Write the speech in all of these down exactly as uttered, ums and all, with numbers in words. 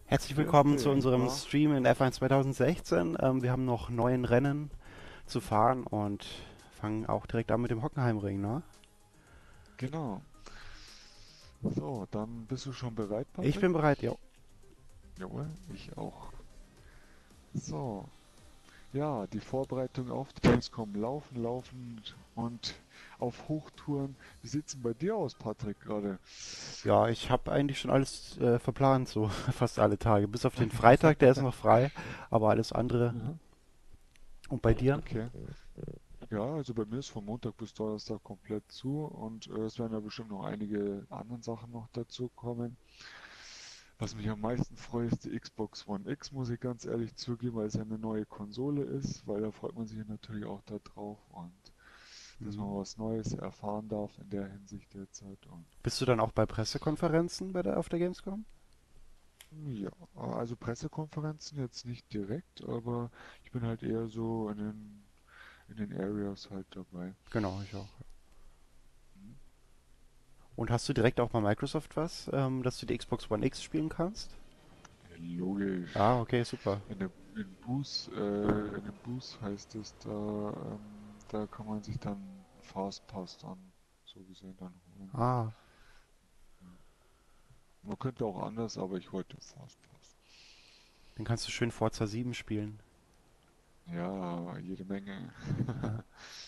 Herzlich Die willkommen erste zu unserem war, Stream in F eins zweitausendsechzehn. Ähm, wir haben noch neun Rennen zu fahren und fangen auch direkt an mit dem Hockenheimring, ne? genau. So, dann bist du schon bereit, Ich Patrick? bin bereit, ja. Jawohl, ich auch. So, ja, die Vorbereitung auf die Gamescom laufen, laufen und auf Hochtouren. Wie sieht's denn bei dir aus, Patrick, gerade? Ja, ich habe eigentlich schon alles äh, verplant, so fast alle Tage. Bis auf den Freitag, der ist noch frei, aber alles andere. Mhm. Und bei dir? Okay. Ja, also bei mir ist von Montag bis Donnerstag komplett zu und äh, es werden ja bestimmt noch einige andere Sachen noch dazu kommen. Was mich am meisten freut, ist die Xbox One X, muss ich ganz ehrlich zugeben, weil es ja eine neue Konsole ist, weil da freut man sich ja natürlich auch da drauf und dass man Mhm. was Neues erfahren darf in der Hinsicht derzeit. Und Bist du dann auch bei Pressekonferenzen bei der, auf der Gamescom? ja, also Pressekonferenzen jetzt nicht direkt, aber ich bin halt eher so in den, in den Areas halt dabei. Genau, ich auch. Hm? Und hast du direkt auch bei Microsoft was, ähm, dass du die Xbox One X spielen kannst? Ja, logisch. Ah, okay, super. In der in Boost, äh, in dem Boost heißt es, da, ähm, da kann man sich dann einen Fastpass dann so gesehen dann holen. Ah, Ja. Man könnte auch anders, aber ich wollte Fastpass. dann kannst du schön Forza sieben spielen. Ja, jede Menge. Ja.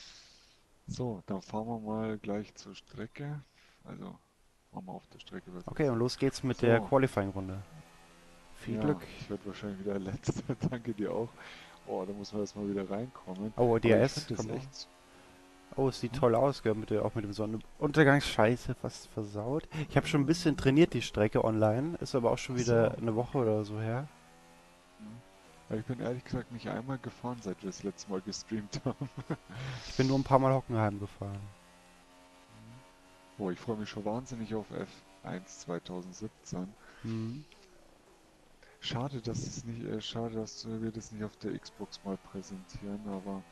So, dann fahren wir mal gleich zur Strecke. Also, fahren wir auf der Strecke, besser Okay, und gesagt. los geht's mit der So, Qualifying-Runde. Viel Glück. ja, ich werde wahrscheinlich wieder Letzter. Danke dir auch. Oh, da muss man erstmal wieder reinkommen. Oh, Aber ich D R S finde das kommt auch. echt. Oh, es sieht Hm? toll aus, gell, mit der, auch mit dem Sonnenuntergang. Scheiße, fast versaut. Ich habe schon ein bisschen trainiert, die Strecke online. Ist aber auch schon Ach wieder so, eine Woche okay. oder so her. Hm. Ja, ich bin ehrlich gesagt nicht einmal gefahren, seit wir das letzte Mal gestreamt haben. Ich bin nur ein paar Mal Hockenheim gefahren. Hm. Oh, ich freue mich schon wahnsinnig auf F eins zweitausendsiebzehn. Hm. Schade, dass es nicht, äh, schade, dass wir das nicht auf der Xbox mal präsentieren, aber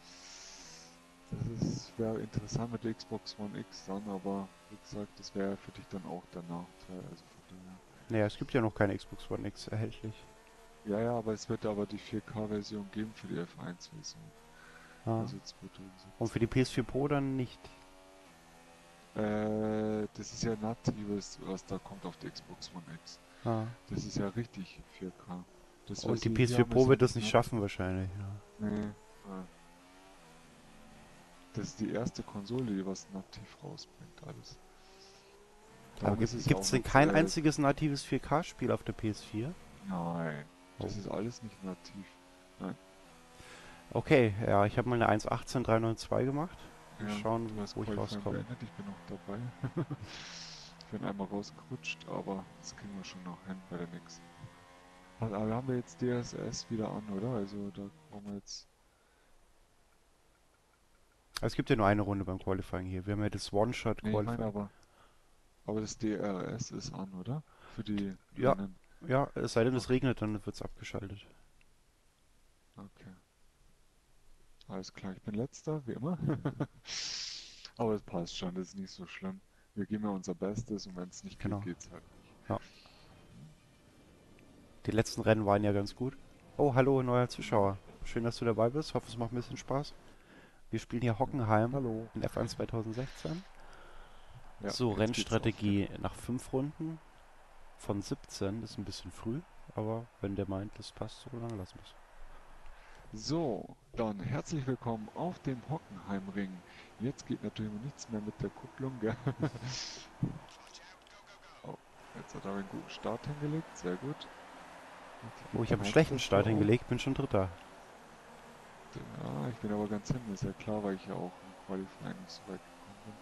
das ist, wäre interessant mit der Xbox One X dann, aber wie gesagt, das wäre für dich dann auch der Nachteil, also von daher. Naja, es gibt ja noch keine Xbox One X erhältlich. Ja, ja, aber es wird aber die vier K-Version geben für die F eins-Version, Ah. also Und für zweitausendsiebzehn. die P S vier Pro dann nicht. Äh, das ist ja natives, was da kommt auf der Xbox One X. Ah. Das ist ja richtig vier K. Das, Und was die wir hier P S vier haben, ist Pro ja wird das nicht nicht nativ. schaffen wahrscheinlich. Ja. Nee, äh, das ist die erste Konsole, die was nativ rausbringt, alles. Aber Darum ist gibt es ja gibt's auch denn nicht, kein äh, einziges natives vier K-Spiel auf der P S vier? nein, Oh. das ist alles nicht nativ. Nein, Okay, ja, ich habe mal eine eins Punkt achtzehn Punkt dreihundertneunundneunzig gemacht. Mal ja, schauen, du hast wo ich Qualifying rauskomme. beendet, ich bin noch dabei. Ich bin einmal rausgerutscht, aber das kriegen wir schon noch hin bei der nächsten. Also, aber haben wir jetzt D S S wieder an, oder? Also da brauchen wir jetzt. Es gibt ja nur eine Runde beim Qualifying hier. Wir haben ja das Nee, ich meine One-Shot-Qualifying. aber, aber das D R S ist an, oder? Für die Ja, Rennen. ja, es sei denn, es Okay, regnet, dann wird's abgeschaltet. okay. Alles klar, ich bin letzter, wie immer. Aber es passt schon, das ist nicht so schlimm. Wir geben ja unser Bestes und wenn es nicht geht, Genau. geht's halt nicht. Ja. Die letzten Rennen waren ja ganz gut. Oh, hallo, neuer Mhm. Zuschauer. Schön, dass du dabei bist. Hoffe, es macht ein bisschen Spaß. Wir spielen hier Ja. Hockenheim Hallo. in F eins zweitausendsechzehn. Ja, So, jetzt geht's los, Rennstrategie genau. nach fünf Runden von siebzehn. Das ist ein bisschen früh, aber wenn der meint, das passt so, dann lassen wir's. So, dann herzlich willkommen auf dem Hockenheimring. Jetzt geht natürlich nichts mehr mit der Kupplung, gell? Oh, jetzt hat er einen guten Start hingelegt, sehr gut. Oh, Richtige ich habe einen schlechten Timesätze Start auch. hingelegt, bin schon Dritter. Ja, ich bin aber ganz hinten, ist ja klar, weil ich ja auch im Qualifying nicht so weit gekommen bin.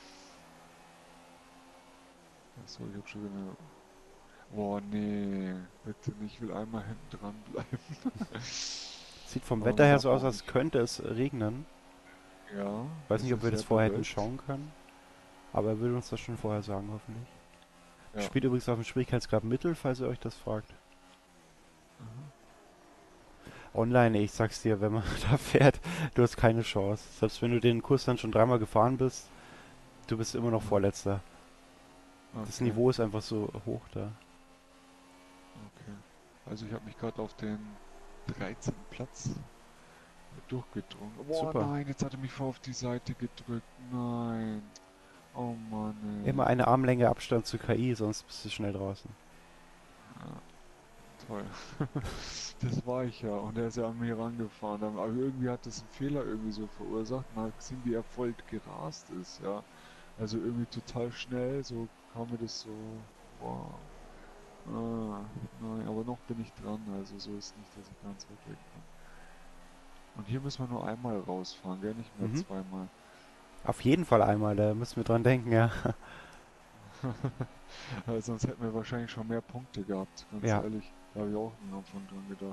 Achso, ich hab schon wieder. Boah, nee, bitte nicht, ich will einmal hinten dran bleiben. Sieht vom Aber Wetter man her darf so aus, auch als nicht. könnte es regnen. Ja, Weiß es nicht, ob ist wir das sehr vorher hätten bewölkt. schauen können, aber er will uns das schon vorher sagen, hoffentlich. Ja. Spielt übrigens auf dem Schwierigkeitsgrad Mittel, falls ihr euch das fragt. Aha. Online, ich sag's dir, wenn man da fährt, du hast keine Chance. Selbst wenn du den Kurs dann schon dreimal gefahren bist, du bist immer noch Aha. Vorletzter. Das Okay, Niveau ist einfach so hoch da. okay. Also ich habe mich gerade auf den dreizehnten Platz durchgedrungen. Boah, Super. nein, jetzt hat er mich voll auf die Seite gedrückt. Nein. Oh Immer Mann, eine Armlänge Abstand zur K I, sonst bist du schnell draußen. ey. Ja, toll. Das war ich ja. Und er ist ja an mir rangefahren. Aber irgendwie hat das einen Fehler irgendwie so verursacht. Man hat gesehen, wie er voll gerast ist, ja. Also irgendwie total schnell. So kam mir das so. Wow. Ah, nein, aber noch bin ich dran. Also so ist nicht, dass ich ganz weit weg bin. Und hier müssen wir nur einmal rausfahren, gell? Nicht mehr Mhm. zweimal. Auf jeden Fall einmal, da müssen wir dran denken, ja. Weil sonst hätten wir wahrscheinlich schon mehr Punkte gehabt, ganz Ja. ehrlich. Da habe ich auch am Anfang dran gedacht.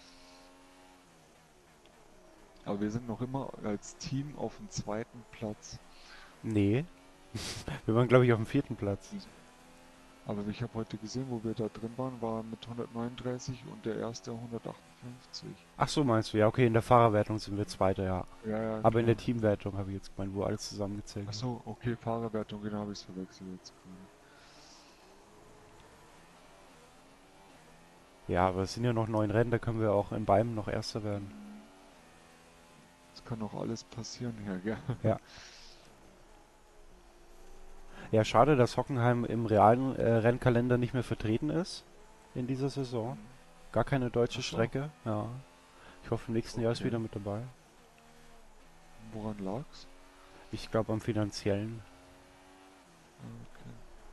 Aber wir sind noch immer als Team auf dem zweiten Platz. Nee. Wir waren, glaube ich, auf dem vierten Platz. Wieso? Aber ich habe heute gesehen, wo wir da drin waren, war mit hundertneununddreißig und der erste hundertachtundfünfzig. Ach so, meinst du? Ja, okay, in der Fahrerwertung sind wir Zweiter, ja. Ja, ja, Aber in der klar. Teamwertung habe ich jetzt gemeint, wo alles zusammengezählt Ach wird. so, okay, Fahrerwertung, genau, habe ich es verwechselt jetzt gerade. Ja, aber es sind ja noch neun Rennen, da können wir auch in beiden noch Erster werden. Es kann noch alles passieren hier, gell? Ja. Ja, schade, dass Hockenheim im realen äh, Rennkalender nicht mehr vertreten ist in dieser Saison. Hm. Gar keine deutsche Ach so, Strecke. Ja. Ich hoffe, im nächsten Jahr ist okay. wieder mit dabei. Woran lag's? Ich glaube am finanziellen. Ah, okay.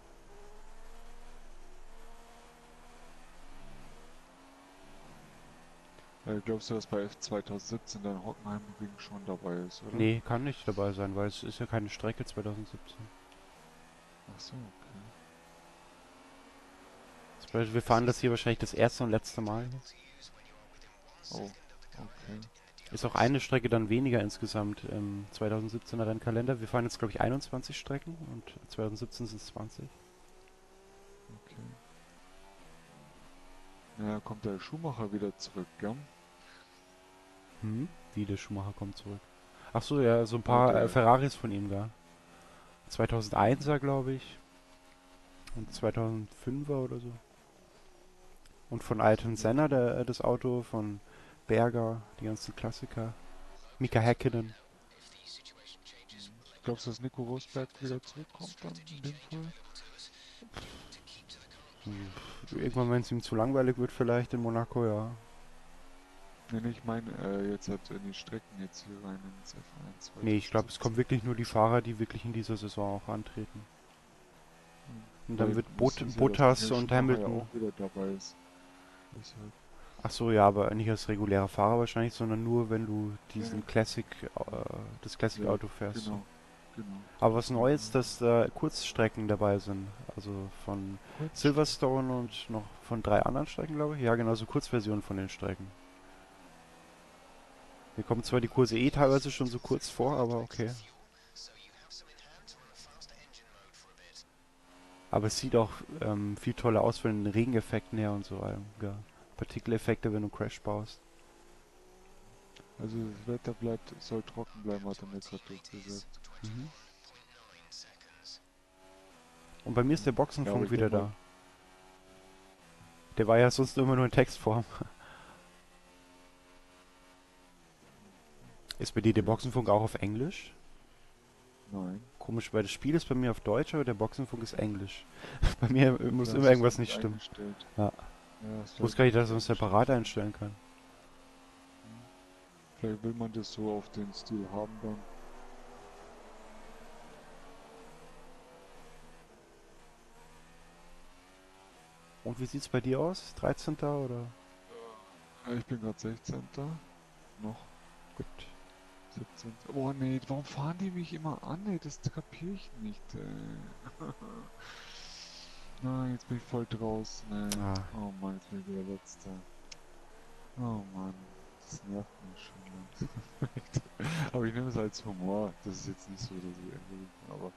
Äh, glaubst du, dass bei F zwanzig siebzehn dann Hockenheimring schon dabei ist, oder? Nee, kann nicht dabei sein, weil es ist ja keine Strecke zwanzig siebzehn. Ach so, okay. Das bedeutet, wir Das fahren das ist. hier wahrscheinlich das erste und letzte Mal. Oh, okay. Ist auch eine Strecke dann weniger insgesamt im zwanzig siebzehner Rennkalender. Wir fahren jetzt, glaube ich, einundzwanzig Strecken und zwanzig siebzehn sind es zwanzig. Okay. Naja, kommt der Schumacher wieder zurück, gell? Hm? Wie der Schumacher kommt zurück. Ach so, ja, so ein Äh, paar äh, der. Ferraris von ihm, da. zweitausendeiner, Hm, glaube ich. Und hm. zweitausendfünfer oder so. Und von Das Ayrton sind ja Senna, schon. der, äh, das Auto, von Berger, die ganzen Klassiker. Mika Häkkinen. Hm. Glaubst du, dass Nico Rosberg wieder zurückkommt dann in dem Fall? Hm, Irgendwann, wenn es ihm zu langweilig wird, vielleicht in Monaco, ja. Nee, nee, ich meine äh, jetzt halt in die Strecken jetzt hier rein ins F eins Nee, ich glaube, es kommen zwanzig siebzehn. wirklich nur die Fahrer, die wirklich in dieser Saison auch antreten. Hm. Und dann Weil wird es Bot hieß ja, dass Bottas Michael und Schumacher ja Hamilton. auch wieder dabei ist. Deshalb. Ach so, ja, aber nicht als regulärer Fahrer wahrscheinlich, sondern nur, wenn du Nee, diesen nee. Classic, äh, das Ja, Classic-Auto fährst. So. genau. Genau. Aber was Das war. Neues, dass da Kurzstrecken dabei sind. Also von Kurzstrecke. Silverstone und noch von drei anderen Strecken, glaube ich. Ja, genau, so Kurzversionen von den Strecken. Mir kommen zwar die Kurse eh teilweise schon so kurz vor, aber okay. Aber es sieht auch ähm, viel toller aus von den Regeneffekten her und so allem. Ja. Partikeleffekte, wenn du Crash baust. Also das Wetter bleibt, soll trocken bleiben, hat er mir gerade durchgesagt. Mhm. Und bei mir ist der Hm. Ja, aber Boxenfunk ich wieder denke mal, da. Der war ja sonst immer nur in Textform. Ist bei dir der okay. Boxenfunk auch auf Englisch? Nein. Komisch, weil das Spiel ist bei mir auf Deutsch, aber der Boxenfunk ist Englisch. Bei mir muss Vielleicht immer hast du es irgendwas noch nicht nicht stimmen. eingestellt. Ja. Ja, hast Ich vielleicht wusste gar noch nicht, dass nicht man es eingestellt. separat einstellen kann. Hm. Vielleicht will man das so auf den Stil haben dann. Und wie sieht's bei dir aus? dreizehnter oder? Ja, ich bin gerade sechzehnter. Noch Gut. siebzehnter. Oh nee, warum fahren die mich immer an? Ey, das kapiere ich nicht. Ey. Nein, jetzt bin ich voll draußen. Ey. Ah. Oh Mann, jetzt bin ich wieder letzter. Oh Mann, das nervt mich schon langsam. Aber ich nehme es als Humor. Das ist jetzt nicht so, dass ich irgendwie, aber,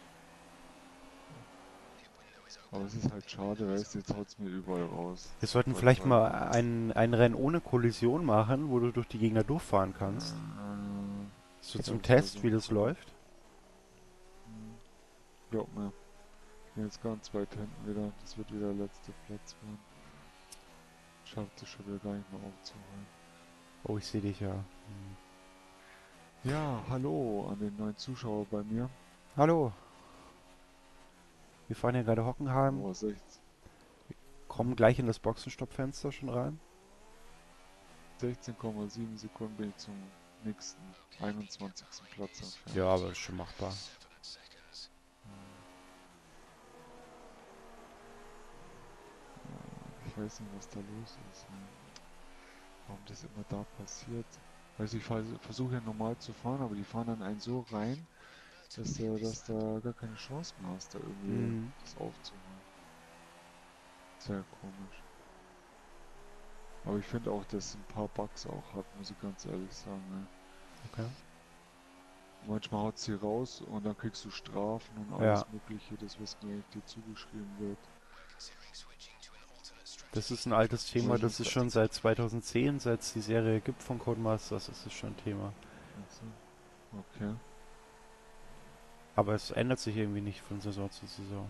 aber es ist halt schade, weißt du, jetzt haut es mir überall raus. Wir Das ist sollten voll vielleicht mal traurig. ein, ein Rennen ohne Kollision machen, wo du durch die Gegner durchfahren kannst. Äh, So ja, zum das wäre Test, so wie das cool. läuft. Hm, glaub mir, ich bin jetzt ganz weit hinten wieder. Das wird wieder der letzte Platz werden. schafft es schon wieder gar nicht mehr aufzuholen. Oh, ich sehe dich ja. Hm. Ja, hallo an den neuen Zuschauer bei mir. Hallo, wir fahren hier gerade Hockenheim, Oh, sechzehn, kommen gleich in das Boxenstoppfenster schon rein. sechzehn Komma sieben Sekunden bin ich zum nächsten einundzwanzigsten Platz Ja, entfernt. aber das ist schon machbar. Ich weiß nicht, was da los ist. Warum das immer da passiert. Also ich versuche ja normal zu fahren, aber die fahren dann einen so rein, dass, äh, dass da gar keine Chance mehr hast, da irgendwie Mhm. das aufzuholen. Sehr komisch. Aber ich finde auch, dass es ein paar Bugs auch hat, muss ich ganz ehrlich sagen. Ne? Okay. Manchmal haut sie raus und dann kriegst du Strafen und Ja, alles Mögliche, das was mir dir zugeschrieben wird. das ist ein altes Aber Thema, ich das muss ist da. schon seit zweitausendzehn, seit es die Serie gibt von Codemasters, ist es schon ein Thema. Achso, okay. Aber es ändert sich irgendwie nicht von Saison zu Saison.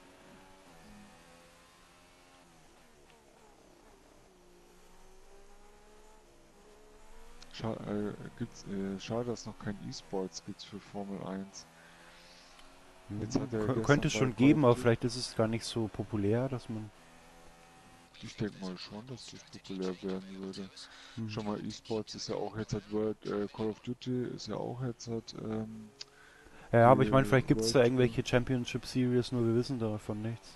Scha äh, gibt's, äh, schade, dass noch kein E-Sports gibt's für Formel eins. Jetzt Mhm. hat er Kö- Könnte gestern es bei schon Call of geben, aber Duty. vielleicht ist es gar nicht so populär, dass man... Ich denke mal schon, dass das populär werden würde. Mhm. Schon mal E-Sports ist ja auch jetzt hat World, äh, Call of Duty ist ja auch jetzt hat ähm, Ja, aber ich meine, die vielleicht gibt es World da Tour. irgendwelche Championship Series, nur wir wissen davon nichts.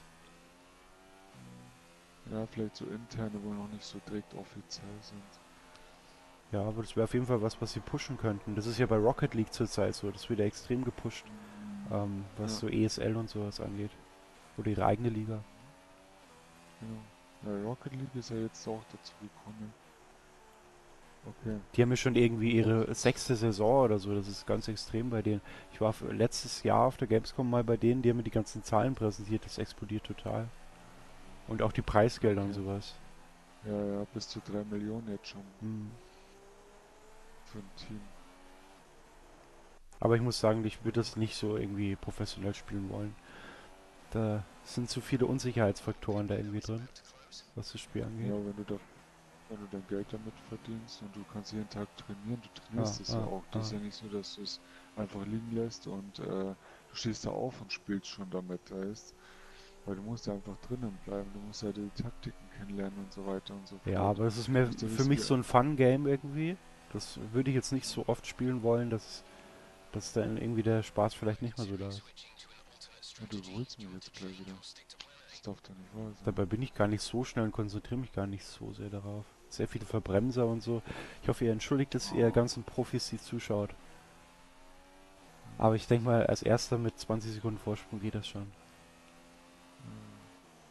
Ja, vielleicht so interne, wo noch nicht so direkt offiziell sind. Ja, aber das wäre auf jeden Fall was, was sie pushen könnten. Das ist ja bei Rocket League zurzeit so, das wird ja extrem gepusht, ähm, was Ja, so E S L und sowas angeht. Oder ihre eigene Liga. genau. Ja, Rocket League ist ja jetzt auch dazu gekommen. Okay. Die haben ja schon irgendwie Box. ihre sechste Saison oder so, das ist ganz extrem bei denen. Ich war für- letztes Jahr auf der Gamescom mal bei denen, die haben mir die ganzen Zahlen präsentiert, das explodiert total. Und auch die Preisgelder und Okay. sowas. Ja, ja, bis zu drei Millionen jetzt schon Hm. für ein Team. Aber ich muss sagen, ich würde das nicht so irgendwie professionell spielen wollen. Da sind zu viele Unsicherheitsfaktoren da irgendwie drin, was das Spiel Ja, angeht. wenn du da, wenn du dein Geld damit verdienst und du kannst jeden Tag trainieren, du Ah, trainierst es ja ah, auch. Das ist ah. ja nicht so, dass du es einfach liegen lässt und äh, du stehst da auf und spielst schon damit, weißt? Weil du musst ja einfach drinnen bleiben, du musst ja die Taktiken kennenlernen und so weiter und so Ja, fort. aber es ist Du mehr musst ja für wissen, mich wie. so ein Fun-Game irgendwie. Das würde ich jetzt nicht so oft spielen wollen, dass, dass dann irgendwie der Spaß vielleicht nicht mehr so da ist. Ja, du überholst mich jetzt gleich wieder. Das darf doch nicht wahr sein. Dabei bin ich gar nicht so schnell und konzentriere mich gar nicht so sehr darauf. Sehr viele Verbremser und so. Ich hoffe, ihr entschuldigt es, ihr Oh. ganzen Profis, die zuschaut. Aber ich denke mal, als erster mit zwanzig Sekunden Vorsprung geht das schon. Hm,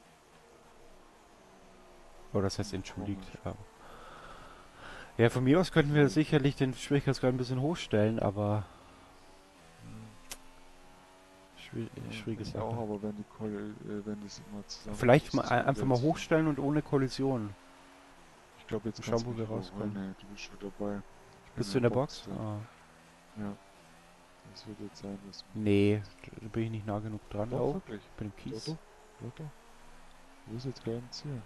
Oder das heißt hm, entschuldigt. komisch. Ja. Ja, von mir aus könnten wir Ja, sicherlich den Schwierigkeitsgrad ein bisschen hochstellen, aber ja, schwierig, ja, schwierige ich Sache. auch, aber wenn die Kolle, äh, wenn das immer zusammen Vielleicht ist, mal das ein- kommt einfach ja mal jetzt von. hochstellen und ohne Kollision. Ich glaube, jetzt Und kannst schauen, du wo mich wir überholen, rauskommen. ey. Du bist schon dabei. Ich bin Bist in du der in der Box Box? drin. Ah. Ja, das wird jetzt sein, dass du mich Nee, überholst. da bin ich nicht nah genug dran. Doch, Oh, wirklich. ich bin im Doch, Kies. doch. Doch, doch. Du bist jetzt gleich im Ziel.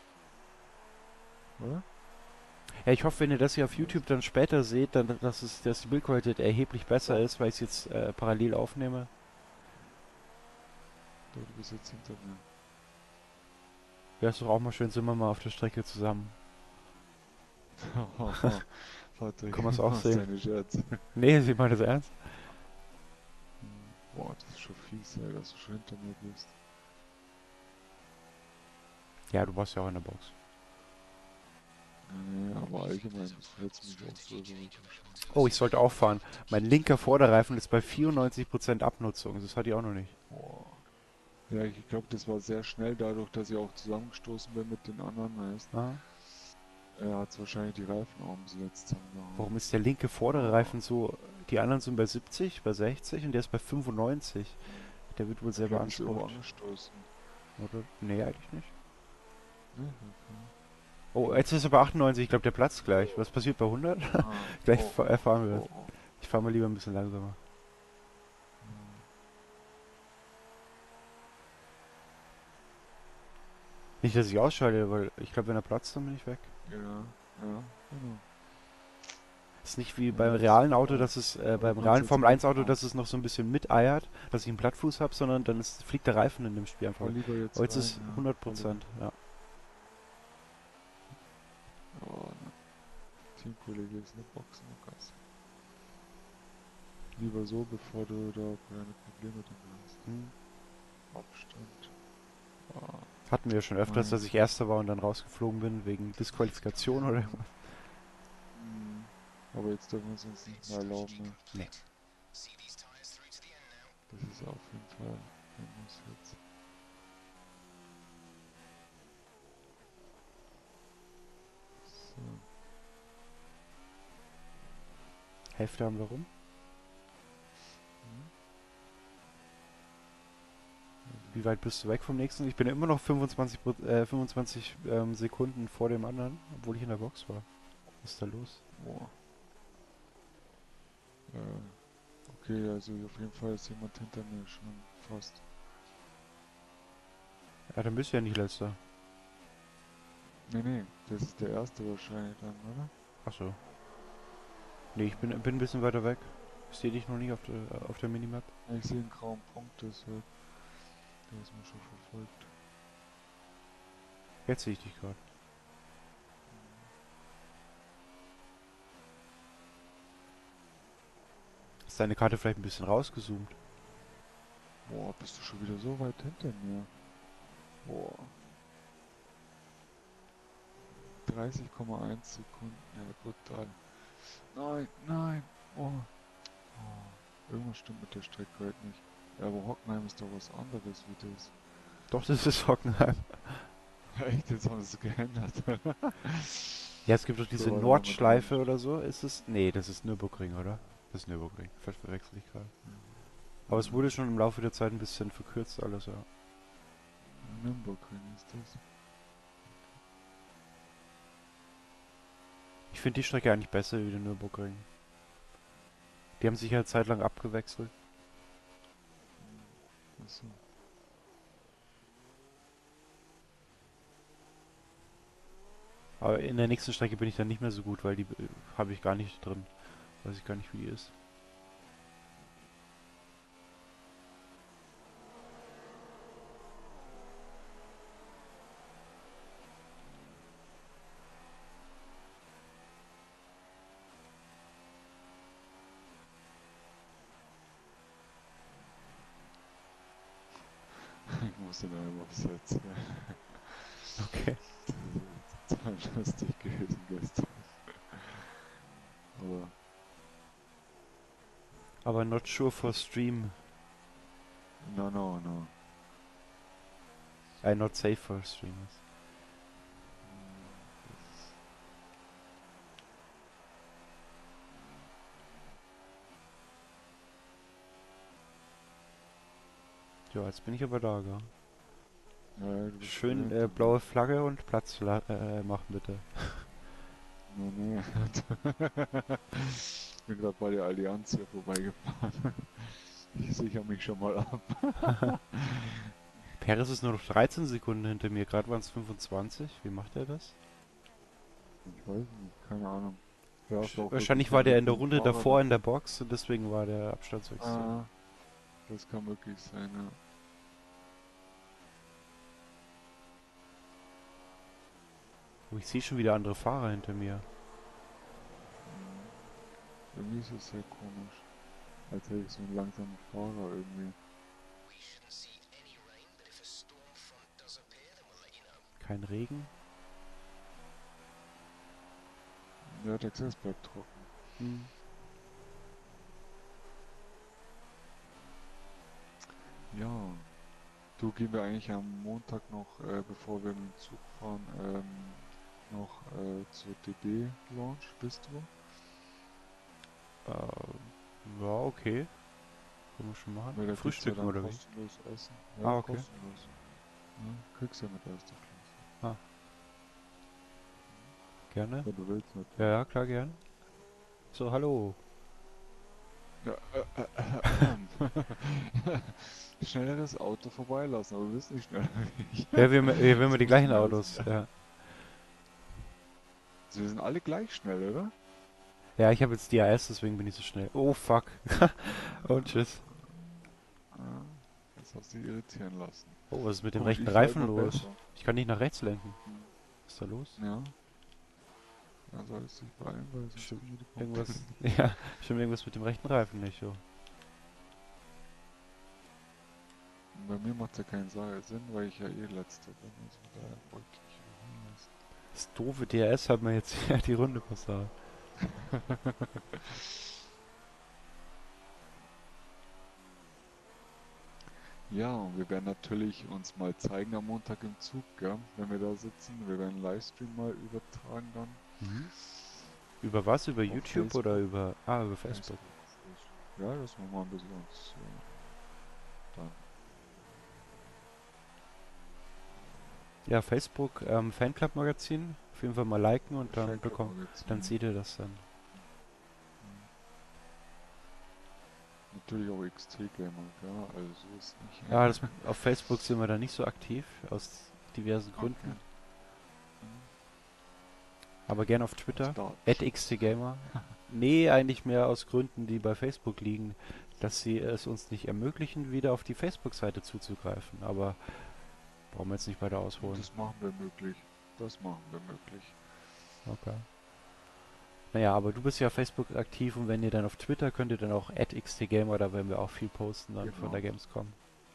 Oder? Ja, ich hoffe, wenn ihr das hier auf Also, YouTube dann später seht, dann, dass, es, dass die Bildqualität erheblich besser doch, ist, weil ich es jetzt äh, parallel aufnehme. doch, du bist jetzt hinter mir. Wäre es doch auch mal schön, sind wir mal auf der Strecke zusammen. Patrick, Kann man es du auch machst sehen? deine Scherze. Nee, sieht man das ernst? Hm, Boah, das ist schon fies, ey, dass du schon hinter mir bist. Ja, du warst ja auch in der Box. Nee, aber allgemein, das hättest mich auch so überholt wahrscheinlich. Oh, ich sollte auch fahren. Mein linker Vorderreifen ist bei vierundneunzig Prozent Abnutzung. Das hatte ich auch noch nicht. Boah. Ja, ich glaube, das war sehr schnell, dadurch, dass ich auch zusammengestoßen bin mit den anderen, weißt. Ah. Er hat wahrscheinlich die Reifen auch zuletzt zusammengehauen. Warum ist der linke vordere Oh. Reifen so... Die anderen sind bei siebzig, bei sechzig und der ist bei fünfundneunzig. Der wird wohl sehr Vielleicht bist du irgendwo beansprucht. angestoßen. Oder? Nee, eigentlich nicht. Ne? Okay. Oh, jetzt ist er bei achtundneunzig. Ich glaube, der platzt gleich. Was passiert bei hundert? Ah, Gleich oh, fa- oh, erfahren wir das. oh, oh. Ich fahre mal lieber ein bisschen langsamer. Hm. Nicht, dass ich ausschalte, weil ich glaube, wenn er platzt, dann bin ich weg. Ja, ja, genau. Ist nicht wie Und beim jetzt, realen Auto, ja, dass es, äh, aber beim realen Formel konzentriert eins Auto, mal. dass es noch so ein bisschen miteiert, dass ich einen Plattfuß habe, sondern dann ist, fliegt der Reifen in dem Spiel einfach Fahr weg. lieber Aber jetzt jetzt rein, ist ja. Fahr lieber. hundert Prozent, ja. Oh, ne. Teamkollege ist eine Box, Lukas. Lieber so, bevor du da keine Probleme drin hast. Hm. Abstand. Ah, Hatten wir schon öfters, mein. dass ich Erster war und dann rausgeflogen bin wegen Disqualifikation oder Ja. irgendwas. Hm. Aber jetzt dürfen wir es uns nicht mehr erlauben. Ne? Nee. Das ist auf jeden Fall ein Muss jetzt. So. Hälfte haben wir rum. Hm. Wie weit bist du weg vom nächsten? Ich bin immer noch fünfundzwanzig, Pro- äh, fünfundzwanzig ähm, Sekunden vor dem anderen, obwohl ich in der Box war. Was ist da los? Boah. Äh, okay, also auf jeden Fall ist jemand hinter mir schon fast. Ja, dann bist du ja nicht letzter. Nee, nee, das ist der erste wahrscheinlich dann, oder? Ach so. Nee, ich bin, bin ein bisschen weiter weg. Ich sehe dich noch nicht auf der, auf der Minimap. Ja, ich sehe einen grauen Punkt, deshalb. Der ist mir schon verfolgt. Jetzt sehe ich dich gerade. Ist deine Karte vielleicht ein bisschen rausgezoomt? Boah, bist du schon wieder so weit hinter mir? Boah. dreißig Komma eins Sekunden, ja brutal. Nein, nein, oh. Oh. Irgendwas stimmt mit der Strecke heute nicht. Ja, aber Hockenheim ist doch was anderes wie das. Doch, das ist Hockenheim. Echt, jetzt haben sie es geändert. Ja, es gibt doch So diese war da mit drin. Nordschleife oder so. Ist es? Nee, das ist Nürburgring, oder? Das ist Nürburgring. Ver- Verwechsel ich gerade. Aber es wurde schon im Laufe der Zeit ein bisschen verkürzt alles, ja. Nürnbergring ist das. Ich finde die Strecke eigentlich besser wie der Nürburgring. Die haben sich ja zeitlang abgewechselt. Achso. Aber in der nächsten Strecke bin ich dann nicht mehr so gut, weil die äh, habe ich gar nicht drin. Weiß ich gar nicht, wie die ist. Ich musste da einfach setzen. Okay. Das ist total lustig gewesen gestern. Aber Aber not sure for stream. no, no, no. Äh, not safe for streamers. Das, Ja, jetzt bin ich aber da, gell? ja, du bist schon Schön hinter äh, mir. blaue Flagge und Platz la- äh, machen, bitte. Nee, nee. Ich bin gerade bei der Allianz hier vorbeigefahren. Ich sichere mich schon mal ab. Perez ist nur noch dreizehn Sekunden hinter mir. Gerade waren es fünfundzwanzig. Wie macht er das? Ich weiß nicht, keine Ahnung. Ja, ist Sch- auch wirklich Wahrscheinlich war der hinter in der dem Runde Fahrer davor in der dann. Box und deswegen war der Abstandswechsel. Ah, das kann wirklich sein, ja. Oh, ich sehe schon wieder andere Fahrer hinter mir. Mhm. Irgendwie ist es sehr komisch. Als hätte ich so einen langsamen Fahrer irgendwie. Kein Regen. Ja, der Texas bleibt trocken. Hm. Ja, du gehen wir eigentlich am Montag noch, äh, bevor wir mit dem Zug fahren, ähm, noch äh, zur D B-Lounge, bist du? Äh, ja, okay. Können wir schon machen. Weil da gibt's ja Frühstücken dann oder wie? kostenlos Essen. Ja, Ah, okay. kostenlos. Ja, kriegst ja mit erster Klasse. Ah, gerne. Wenn du willst Ja, natürlich. ja, klar, gern. So, hallo. Ja, äh, äh, äh, schnelleres Auto vorbeilassen, aber du bist nicht schneller wie ich. Ja, wir, haben- wir haben immer So die muss gleichen man das Autos, sehen. ja. Also wir sind alle gleich schnell, oder? Ja, ich habe jetzt D R S, deswegen bin ich so schnell. Oh, fuck. Oh, tschüss. Ah, jetzt hast du dich irritieren lassen. Oh, was ist mit dem Gut, rechten ich fahre Reifen immer los? besser. Ich kann nicht nach rechts lenken. Hm. Was ist da los? Ja, da solltest du dich beeilen, weil sonst Stimmt. kriegen wir die Punkte. Irgendwas. Ja, stimmt irgendwas mit dem rechten Reifen nicht so. Bei mir macht es ja keinen Sa- Sinn, weil ich ja eh letzter bin. Also von daher wollte ich mich überholen lassen. Das doofe D R S hat mir jetzt ja die Runde versagt. Ja, und wir werden natürlich uns mal zeigen am Montag im Zug, gell? Wenn wir da sitzen. Wir werden einen Livestream mal übertragen dann Mhm. Über was? Über auf YouTube oder Facebook. über... Ah, über Facebook. Facebook. Facebook. Ja, dass wir mal ein bisschen uns äh, dann. Ja, Facebook, ähm, Fanclub-Magazin. Auf jeden Fall mal liken und dann bekommt... Dann Fanclub-Magazin. seht ihr das dann. Natürlich auch X T-Gamer, ja, also so ist nicht. Ja, das, auf Facebook sind wir da nicht so aktiv, aus diversen Gründen. Okay. Aber gerne auf Twitter, Aus at Datenschutz. xtgamer. Nee, eigentlich mehr aus Gründen, die bei Facebook liegen, dass sie es uns nicht ermöglichen, wieder auf die Facebook-Seite zuzugreifen. Aber brauchen wir jetzt nicht weiter ausholen. Das machen wir möglich. Das machen wir möglich. Okay. Naja, aber du bist ja auf Facebook aktiv und wenn ihr dann auf Twitter könnt ihr dann auch at xtgamer, da werden wir auch viel posten dann von Genau. der Gamescom.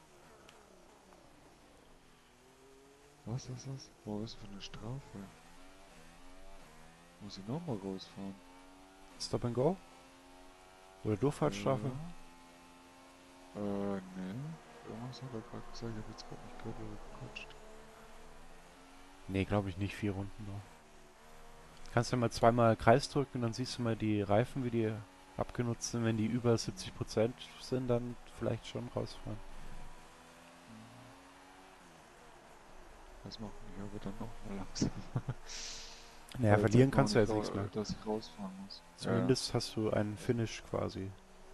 Was ist das? Wo ist für eine Strafe? Muss ich nochmal rausfahren? Stop and Go? Oder Durchfahrtsstrafe? Äh, äh, nee. Irgendwas hat er gerade gesagt, ich hab jetzt gerade nicht gehört, oder gequatscht. Nee, glaube ich nicht, vier Runden noch. Kannst du mal zweimal Kreis drücken, dann siehst du mal die Reifen, wie die abgenutzt sind. Wenn die über siebzig Prozent sind, dann vielleicht schon rausfahren. Das macht mich aber dann noch mal langsam. Naja, Weil jetzt verlieren sagt man kannst du nicht, jetzt nichts mehr. dass ich rausfahren muss. Zumindest hast du einen Finish quasi.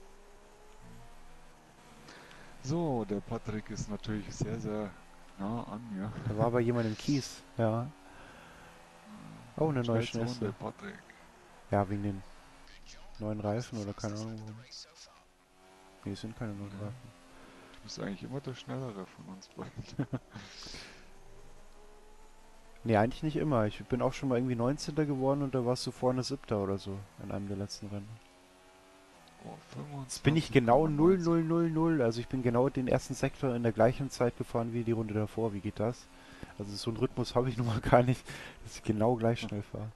So, der Patrick ist natürlich sehr, sehr nah an mir. Da war aber jemand im Kies, ja. Oh, eine neue Schnellste Runde, Schnellste. Patrick. Ja, wegen den neuen Reifen oder keine Ahnung warum. Nee, es sind keine neuen Ja. Reifen. Du bist eigentlich immer der Schnellere von uns beiden. Nee, eigentlich nicht immer. Ich bin auch schon mal irgendwie neunzehnter geworden und da warst du vorne siebter oder so in einem der letzten Rennen. Oh, Jetzt bin ich genau null fünfundzwanzig Komma neunzig. null null null. Also ich bin genau den ersten Sektor in der gleichen Zeit gefahren wie die Runde davor. Wie geht das? Also so einen Rhythmus habe ich nun mal gar nicht, dass ich genau gleich schnell fahre.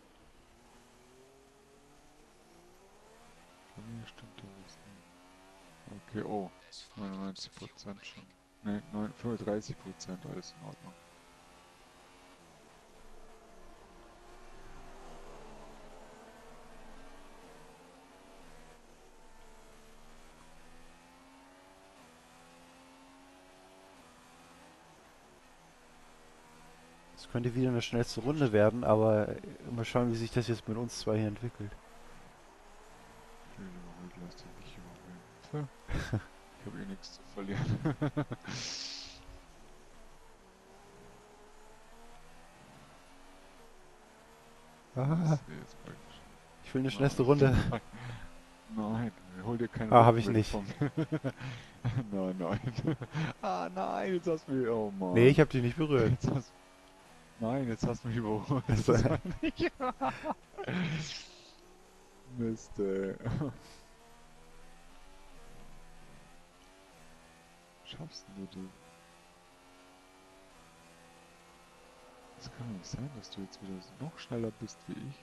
Bei mir stimmt da was nicht. Okay, oh, neunundneunzig Prozent schon. Ne, fünfunddreißig Prozent, alles in Ordnung. Es könnte wieder eine schnellste Runde werden, aber mal schauen, wie sich das jetzt mit uns zwei hier entwickelt. Ich will überholt, lass dich nicht überholen. Tja, ich habe eh nichts zu verlieren. Ah, Das wär jetzt praktisch. ich will eine Nein, schnellste Runde. nein, nein, hol dir keinen Ah, habe ich Rückenwind nicht. von mir. Nein, nein. Ah, nein, jetzt hast du mich, oh Nee, ich Mann. habe dich nicht berührt. Jetzt hast, nein, jetzt hast du mich überholt. Also, Das war nicht. Mist, ey. Schaffst du, du? Das kann doch nicht sein, dass du jetzt wieder noch schneller bist wie ich.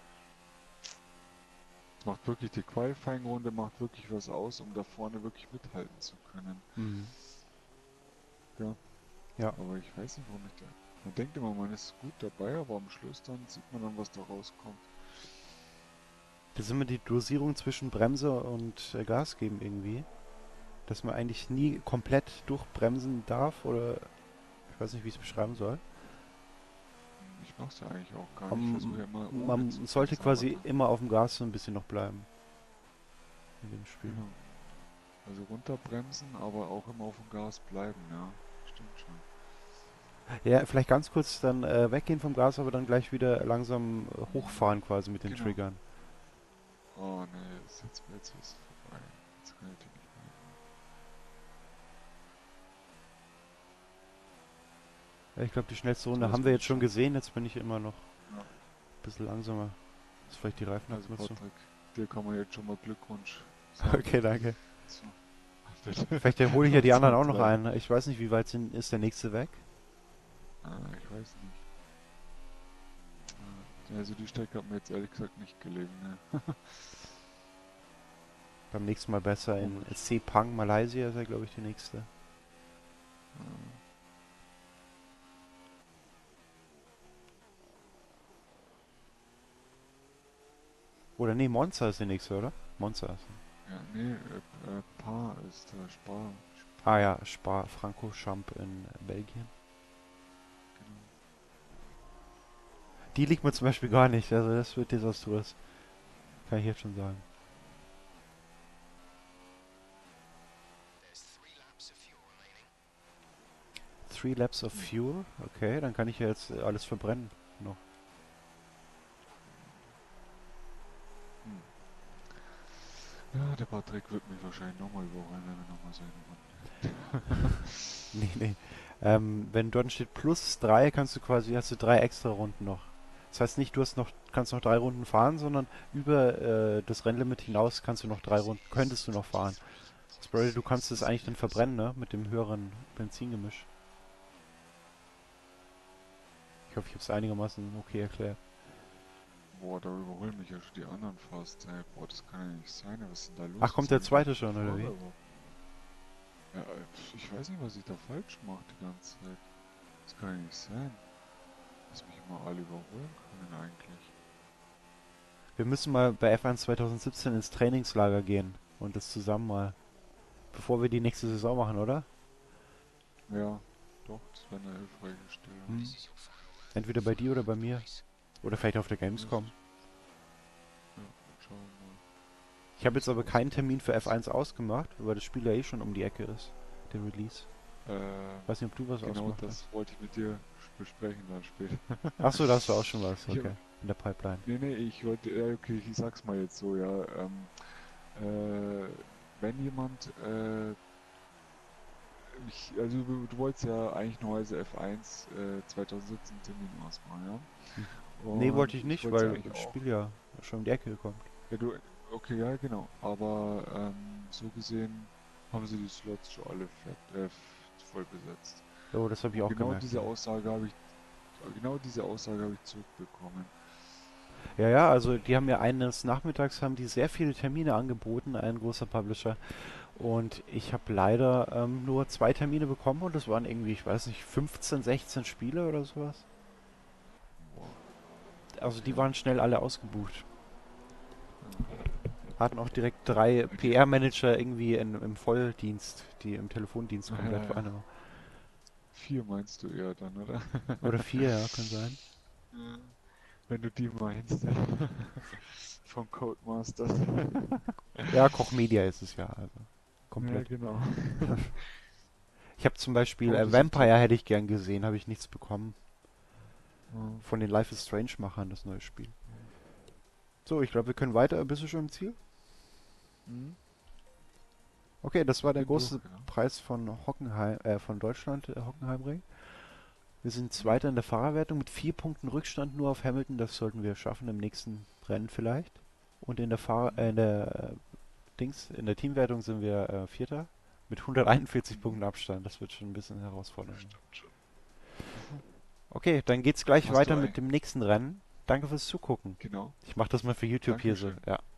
Das macht wirklich, die Qualifying-Runde macht wirklich was aus, um da vorne wirklich mithalten zu können. mhm. Ja. Ja. Aber ich weiß nicht, warum ich da... Man denkt immer, man ist gut dabei, aber am Schluss dann sieht man dann, was da rauskommt. Das ist immer die Dosierung zwischen Bremse und äh, Gas geben irgendwie. Dass man eigentlich nie komplett durchbremsen darf oder ich weiß nicht, wie ich es beschreiben soll. Ich mach's ja eigentlich auch gar nicht. Ich Man, versuche ja immer ohne man zu sollte bremsen, quasi aber immer auf dem Gas so ein bisschen noch bleiben. in dem Spiel. Genau. Also runterbremsen, aber auch immer auf dem Gas bleiben, ja. Stimmt schon. Ja, vielleicht ganz kurz dann äh, weggehen vom Gas, aber dann gleich wieder langsam äh, Mhm. hochfahren quasi mit den Genau. Triggern. Oh ne, jetzt, jetzt, jetzt ist es vorbei. Jetzt kann ich die nicht mehr. Ja, ich glaube, die schnellste So, Runde das haben wir muss jetzt ich schon schaffen. gesehen. Jetzt bin ich immer noch Ja. ein bisschen langsamer. Das ist vielleicht die Also Reifenabnutzung. Patrick, dir kann man jetzt schon mal Glückwunsch sagen. Okay, danke. So, bitte. Vielleicht hole ich ja die anderen Zum auch noch zweiten. ein. Ich weiß nicht, wie weit sind, ist der nächste weg? Ah, ich weiß nicht. Ah, also die Strecke hat mir jetzt ehrlich gesagt nicht gelegen, ne? Beim nächsten Mal besser in Komisch. Sepang, Malaysia ist ja, glaube ich, die nächste. Ah, Oder nee, Monza ist die nächste, oder? Monza ist. ja, nee, äh, äh, Paar ist da, Spar. Ah Spar, ja, Spa Francorchamps in Belgien. genau. Die liegt mir zum Beispiel gar nicht. Also das wird desaströs. Kann ich jetzt schon sagen. Three laps of Hm. fuel. Okay, dann kann ich ja jetzt äh, alles verbrennen. Noch. Hm. Ja, der Patrick wird mich wahrscheinlich nochmal überholen, wenn wir nochmal seine Runde. Nee, nee. Ähm, wenn dort steht plus drei, kannst du quasi, hast du drei extra Runden noch. Das heißt nicht, du hast noch, kannst noch drei Runden fahren, sondern über äh, das Rennlimit hinaus kannst du noch drei Runden, könntest du noch fahren. Das bedeutet, du kannst es eigentlich dann verbrennen, ne? Mit dem höheren Benzingemisch. Ich hoffe, ich habe es einigermaßen okay erklärt. Boah, da überholen mich ja schon die anderen fast, ey. Boah, das kann ja nicht sein. Was ist denn da Ach, los? kommt Was der habe ich denn zweite für einen schon, oder Fahrer wie? überhaupt? Ja, äh, pf, ich weiß nicht, was ich da falsch mache die ganze Zeit. Das kann ja nicht sein. Dass mich immer alle überholen können eigentlich. Wir müssen mal bei F eins zwanzig siebzehn ins Trainingslager gehen und das zusammen mal, bevor wir die nächste Saison machen, oder? Ja, doch, das wäre eine hilfreiche Stelle. Hm. Entweder bei dir oder bei mir. Oder vielleicht auf der Müsst, Gamescom. ja, schauen wir mal, Ich wie habe es jetzt aber keinen aussieht. Termin für F eins ausgemacht, weil das Spiel ja eh schon um die Ecke ist. Der Release. Äh, Weiß nicht, ob du was genau ausgemacht hast. das wollte ich mit dir besprechen dann später. Ach so, da hast du auch schon was. Ich hab, Okay. In der Pipeline. nee, nee, ich wollte, ja, okay, ich sag's mal jetzt so, ja. Ähm, äh, wenn jemand, äh, ich, also du, du wolltest ja eigentlich nur als F eins äh, zwanzig siebzehn Termin ausmachen, Hm. ja. Nee, wollte Und ich ich nicht, wollte ja weil eigentlich das auch. Spiel ja schon um die Ecke kommt. Ja, du, okay, ja, genau. Aber ähm, so gesehen haben sie die Slots schon alle fett, äh, voll besetzt. Oh, das habe ich Und auch genau gemerkt, diese ja. Aussage habe ich, genau diese Aussage habe ich zurückbekommen. Ja, ja, also die haben ja eines Nachmittags haben die sehr viele Termine angeboten, ein großer Publisher. Und ich habe leider ähm, nur zwei Termine bekommen und das waren irgendwie, ich weiß nicht, fünfzehn, sechzehn Spiele oder sowas. Boah, Also die okay. waren schnell alle ausgebucht. Ja. Hatten auch direkt drei Ja, die, P R-Manager irgendwie in, im Volldienst, die im Telefondienst komplett äh, waren. vier meinst du eher dann, oder? Oder vier, ja, kann sein. Ja. Wenn du die meinst. Von Codemasters. Ja, Koch Media ist es ja, also Ja, komplett. genau. Ich habe zum Beispiel Oh, äh, das ist top. Vampire hätte ich gern gesehen, habe ich nichts bekommen. Ja. Von den Life is Strange-Machern, das neue Spiel. So, ich glaube, wir können weiter. Bist du schon im Ziel? Hm? Okay, das war Ich der bin durch, große ja. Preis von Hockenheim, äh, von Deutschland, äh, Hockenheimring. Wir sind Hm? Zweiter in der Fahrerwertung mit vier Punkten Rückstand nur auf Hamilton. Das sollten wir schaffen im nächsten Rennen vielleicht. Und in der Fahr äh, Hm? in der äh, Dings, in der Teamwertung sind wir äh, Vierter mit hunderteinundvierzig Hm? Punkten Abstand. Das wird schon ein bisschen Das herausfordernd. stimmt schon. Mhm. Okay, dann geht's gleich Hast du weiter ein... mit dem nächsten Rennen. Danke fürs Zugucken. Genau. Ich mache das mal für YouTube hier so. Dankeschön. Ja.